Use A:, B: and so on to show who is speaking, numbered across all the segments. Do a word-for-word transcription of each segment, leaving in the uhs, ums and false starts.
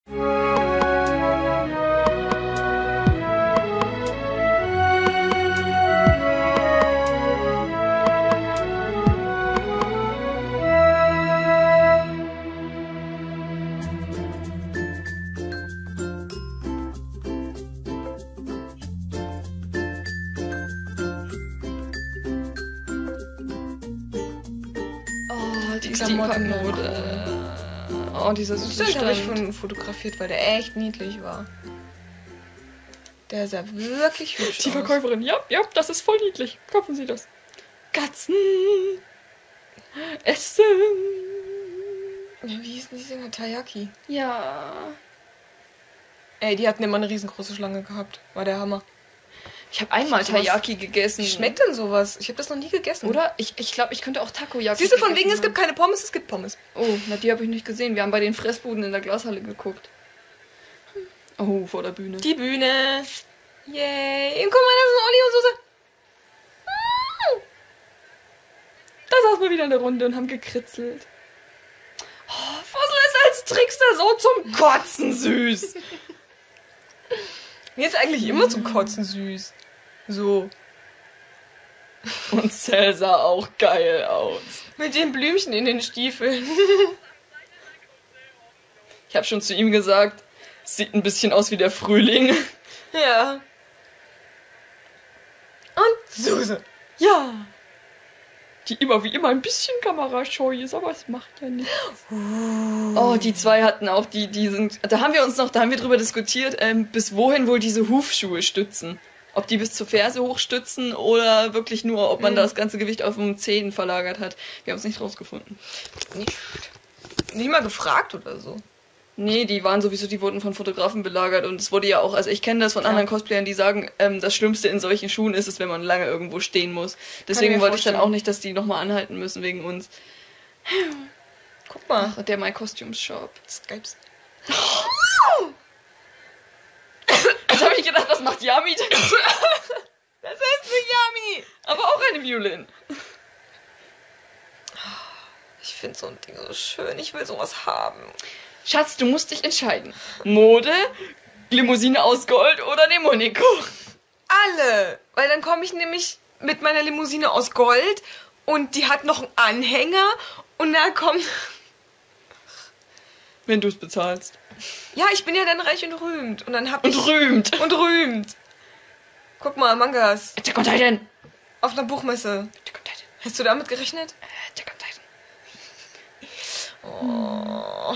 A: Die Klamottenmode. Oh, dieser süße
B: Stand habe ich
A: Stand.
B: von fotografiert, weil der echt niedlich war. Der sah wirklich hübsch
A: Die
B: aus.
A: Verkäuferin, ja, ja, das ist voll niedlich. Kaufen Sie das. Katzen. Essen.
B: Ja, wie hieß denn die Sänger? Taiyaki.
A: Ja.
B: Ey, die hatten immer eine riesengroße Schlange gehabt. War der Hammer.
A: Ich habe einmal
B: Sowas-
A: Taiyaki gegessen.
B: Wie schmeckt denn sowas? Ich habe das noch nie gegessen.
A: Oder? Ich, ich glaube, ich könnte auch Takoyaki
B: Siehst du, von
A: gegessen
B: wegen, es gibt
A: haben.
B: keine Pommes, es gibt Pommes.
A: Oh, na, die habe ich nicht gesehen. Wir haben bei den Fressbuden in der Glashalle geguckt. Oh, vor der Bühne.
B: Die Bühne. Yay. Und guck mal, das ist Olli und Soße.
A: Da saßen wir wieder in der Runde und haben gekritzelt. Oh, Fussel ist als Trickster so zum Kotzen süß.
B: Mir ist eigentlich immer zum Kotzen süß. So.
A: Und Cell sah auch geil aus.
B: Mit den Blümchen in den Stiefeln.
A: Ich habe schon zu ihm gesagt, sieht ein bisschen aus wie der Frühling.
B: Ja. Und Suse.
A: Ja. Die immer wie immer ein bisschen kamerascheu ist, aber es macht ja nichts. Oh, die zwei hatten auch die, die sind, da haben wir uns noch, da haben wir drüber diskutiert, ähm, bis wohin wohl diese Hufschuhe stützen. Ob die bis zur Ferse hochstützen oder wirklich nur, ob man
B: Mhm.
A: das ganze Gewicht auf den Zehen verlagert hat. Wir haben es nicht rausgefunden.
B: Nicht, nicht mal gefragt oder so.
A: Nee, die waren sowieso, die wurden von Fotografen belagert und es wurde ja auch, also ich kenne das von
B: Ja.
A: anderen Cosplayern, die sagen, ähm, das Schlimmste in solchen Schuhen ist es, wenn man lange irgendwo stehen muss.
B: ich
A: Deswegen
B: mir
A: wollte ich dann
B: vorstellen.
A: auch nicht, dass die nochmal anhalten müssen wegen uns.
B: Guck mal.
A: Ach, der My Costumes Shop.
B: Skypes.
A: Jetzt habe ich gedacht, was macht Yami denn?
B: Das ist nicht Yami.
A: Aber auch eine Violin.
B: Ich finde so ein Ding so schön. Ich will sowas haben.
A: Schatz, du musst dich entscheiden. Mode, Limousine aus Gold oder Demonico?
B: Alle. Weil dann komme ich nämlich mit meiner Limousine aus Gold und die hat noch einen Anhänger und da kommt...
A: Wenn du es bezahlst.
B: Ja, ich bin ja dann reich und rühmt. Und dann hab
A: Und
B: ich...
A: rühmt.
B: Und rühmt. Guck mal, Mangas.
A: Attack on Titan.
B: Auf einer Buchmesse.
A: Attack on Titan.
B: Hast du damit gerechnet?
A: Attack on Titan.
B: Oh.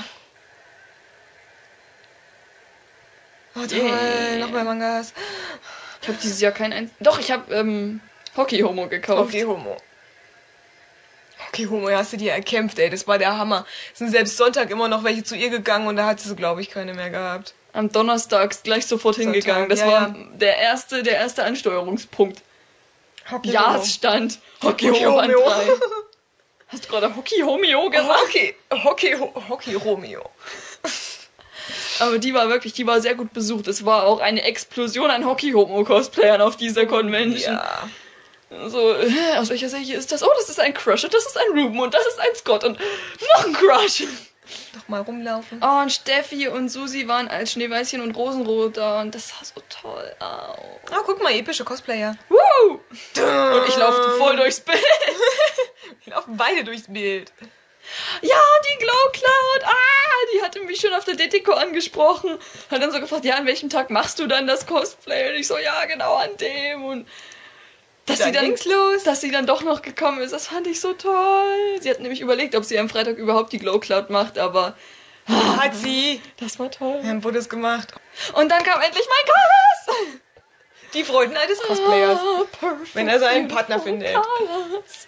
B: Oh, toll.
A: Yeah.
B: Noch mehr Mangas.
A: Ich habe dieses Jahr kein einziges... Doch, ich habe ähm, Hockey-Homo gekauft.
B: Okay, Homo. Okay, Homo, hast du dir erkämpft, ey. Das war der Hammer. Es sind selbst Sonntag immer noch welche zu ihr gegangen und da hat sie, glaube ich, keine mehr gehabt.
A: Am Donnerstag gleich sofort
B: Sonntag,
A: hingegangen. Das
B: ja,
A: war
B: ja.
A: der erste, der erste Ansteuerungspunkt.
B: Hockey
A: Jahresstand. Hockey
B: Hockey
A: Homo an
B: Homeo.
A: drei. Hast du gerade Hockey Homeo gesagt?
B: Hockey, Hockey, Hockey Romeo.
A: Aber die war wirklich, die war sehr gut besucht. Es war auch eine Explosion an Hockey-Homo-Cosplayern auf dieser Convention.
B: Ja.
A: So, äh, aus welcher Serie ist das? Oh, das ist ein Crush und das ist ein Ruben und das ist ein Scott und noch ein Crush.
B: Doch mal rumlaufen.
A: Oh, und Steffi und Susi waren als Schneeweißchen und Rosenrot da und das sah so toll aus.
B: Ah, guck mal, epische Cosplayer.
A: Woo! Und ich laufe voll durchs Bild.
B: Wir laufen beide durchs Bild.
A: Ja, die Glow Cloud, ah, die hatte mich schon auf der D T C O angesprochen. Hat dann so gefragt, ja, an welchem Tag machst du dann das Cosplay? Und ich so, ja, genau an dem. Und dass
B: Dann
A: sie dann,
B: ging's los.
A: dass sie dann doch noch gekommen ist, das fand ich so toll. Sie hat nämlich überlegt, ob sie am Freitag überhaupt die Glow Cloud macht, aber
B: Hat sie.
A: das war toll.
B: Dann wurde es gemacht.
A: Und dann kam endlich mein Cast.
B: Die Freuden eines Cosplayers.
A: Ah, perfect,
B: Wenn er seinen Partner
A: beautiful
B: findet.
A: colors.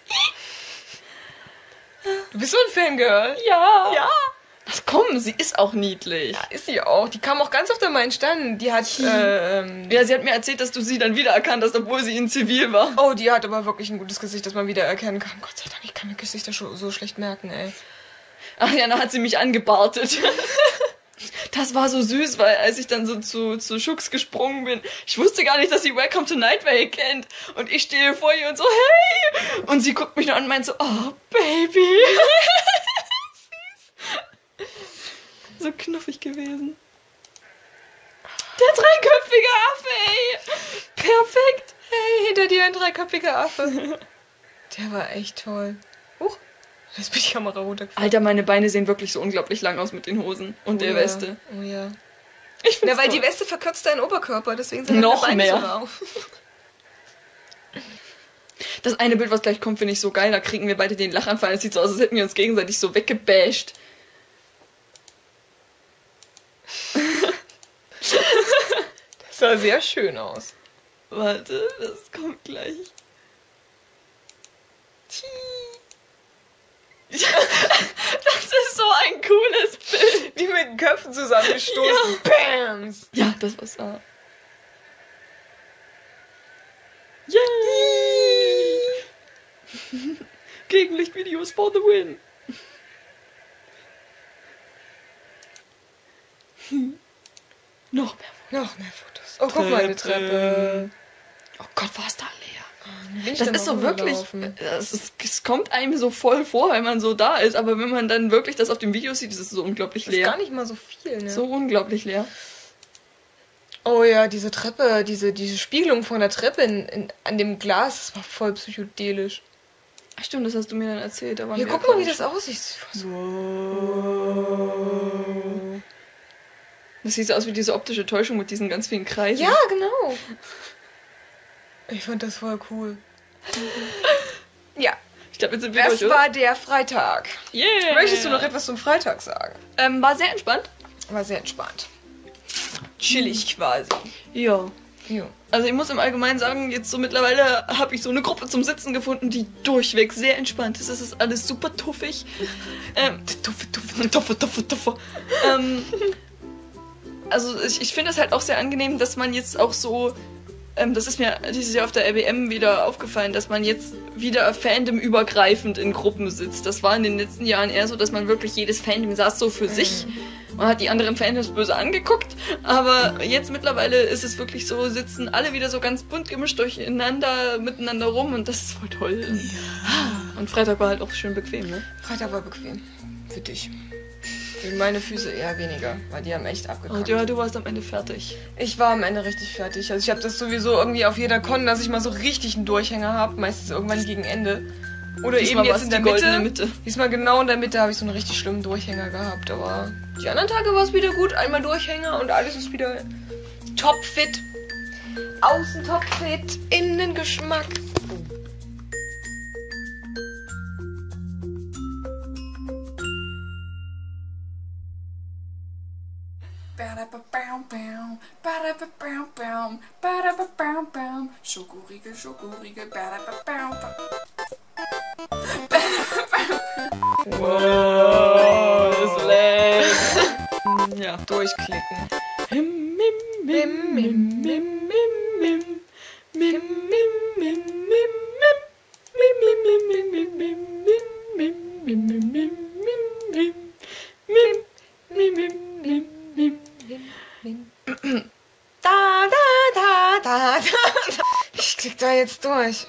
B: Du bist so ein Fangirl.
A: Ja.
B: Ja.
A: Ach komm, sie ist auch niedlich.
B: Ja, ist sie auch. Die kam auch ganz oft an meinen Stand. Die hat, äh, ähm,
A: Ja, sie hat mir erzählt, dass du sie dann wiedererkannt hast, obwohl sie in Zivil war.
B: oh, die hat aber wirklich ein gutes Gesicht, das man wieder erkennen kann. Gott sei Dank, ich kann mir Gesichter so, so schlecht merken, ey.
A: Ach ja, dann hat sie mich angebartet. Das war so süß, weil als ich dann so zu, zu Schux gesprungen bin, ich wusste gar nicht, dass sie Welcome to Night Vale kennt. Und ich stehe vor ihr und so, hey! Und sie guckt mich nur an und meint so, oh, Baby. So knuffig gewesen. Der dreiköpfige Affe, ey! Perfekt!
B: Hey, hinter dir ein dreiköpfiger Affe. Der war echt toll. Huch, jetzt bin die Kamera runtergefallen.
A: Alter, meine Beine sehen wirklich so unglaublich lang aus mit den Hosen und
B: Oh
A: der
B: ja.
A: Weste.
B: Oh ja.
A: Ich
B: Na,
A: find's
B: weil
A: toll.
B: die Weste verkürzt deinen Oberkörper, deswegen sind
A: Noch
B: deine Beine
A: mehr.
B: so lau.
A: Das eine Bild, was gleich kommt, finde ich so geil. Da kriegen wir beide den Lachanfall. Es sieht so aus, als hätten wir uns gegenseitig so weggebasht.
B: Das sah sehr schön aus.
A: Warte, das kommt gleich. Das ist so ein cooles Bild.
B: Wie mit den Köpfen zusammengestoßen. Bams!
A: Ja, das war's. Ah. Yay! Gegenlichtvideos for the win. Noch mehr.
B: Noch mehr Fotos. Oh, guck mal, eine Treppe.
A: Oh Gott, war es da leer.
B: Bin ich
A: Das
B: da
A: ist
B: noch
A: so wirklich,
B: rumgelaufen?
A: das ist, es kommt einem so voll vor, wenn man so da ist, aber wenn man dann wirklich das auf dem Video sieht, ist es so unglaublich
B: Das ist
A: leer.
B: gar nicht mal so viel, ne?
A: So unglaublich leer.
B: Oh ja, diese Treppe, diese, diese Spiegelung von der Treppe in, in, an dem Glas, das war voll psychedelisch.
A: Ach stimmt, das hast du mir dann erzählt. Da waren
B: Hier,
A: wir
B: guck
A: ja
B: mal, wie
A: gerade
B: das aussieht. Das war so-
A: Das sieht so aus wie diese optische Täuschung mit diesen ganz vielen Kreisen.
B: Ja, genau. Ich fand das voll cool. Ja,
A: Ich glaube, jetzt sind wir
B: das
A: durch, oder?
B: war der Freitag.
A: Yeah.
B: Möchtest du noch etwas zum Freitag sagen?
A: Ähm, war sehr entspannt.
B: War sehr entspannt. Chillig quasi.
A: Ja.
B: Ja.
A: Also ich muss im Allgemeinen sagen, jetzt so mittlerweile habe ich so eine Gruppe zum Sitzen gefunden, die durchweg sehr entspannt ist. Es ist alles super tuffig. Ähm, tuffe, tuffe, tuffe, tuffe, tuffe. ähm, also ich, ich finde es halt auch sehr angenehm, dass man jetzt auch so, ähm, das ist mir dieses Jahr auf der R B M wieder aufgefallen, dass man jetzt wieder Fandom-übergreifend in Gruppen sitzt. Das war in den letzten Jahren eher so, dass man wirklich jedes Fandom saß so für sich. Man hat die anderen Fandoms böse angeguckt, aber jetzt mittlerweile ist es wirklich so, sitzen alle wieder so ganz bunt gemischt durcheinander, miteinander rum und das ist voll toll. Ja. Und Freitag war halt auch schön bequem, ne?
B: Freitag war bequem. Für dich. Für meine Füße eher weniger, weil die haben echt abgekackt.
A: Und ja, du warst am Ende fertig.
B: Ich war am Ende richtig fertig. Also ich habe das sowieso irgendwie auf jeder Con, dass ich mal so richtig einen Durchhänger habe, meistens irgendwann gegen Ende. Oder
A: Diesmal
B: eben
A: war's
B: jetzt in der
A: die goldene
B: Mitte.
A: Mitte.
B: Diesmal genau in der Mitte habe ich so einen richtig schlimmen Durchhänger gehabt. Aber die anderen Tage war es wieder gut. Einmal Durchhänger und alles ist wieder topfit. Außen topfit, innen Geschmack.
C: Ba-da-ba-bam-bam, ba-da-ba-bam-bam, ba-da-ba-bam-bam. Schokoriegel, Schokoriegel, ba-da-ba-bam-bam.
A: Wow, das lädt. Ja.
B: Durchklicken.
A: Mim, mim, mim, mim, mim, mim, mim. Mim, mim, mim, mim, mim. Mim, mim, mim, mim, mim, mim, mim, mim, mim, mim, mim, mim. Mim, mim, mim, mim, mim.
B: Da, da, da, da, da. Ich klick da jetzt durch.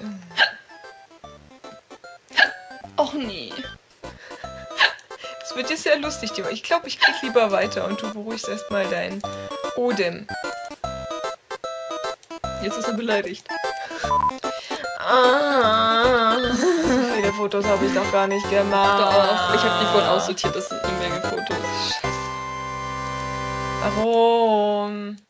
A: Och nee.
B: Das wird jetzt sehr lustig, Dima. Ich glaube, ich klick lieber weiter und du beruhigst erstmal deinen Odem.
A: Jetzt ist er beleidigt.
B: Ah, so viele Fotos habe ich doch gar nicht gemacht.
A: Doch, ich habe die vorhin aussortiert, das sind eine Menge Fotos.
B: Warum?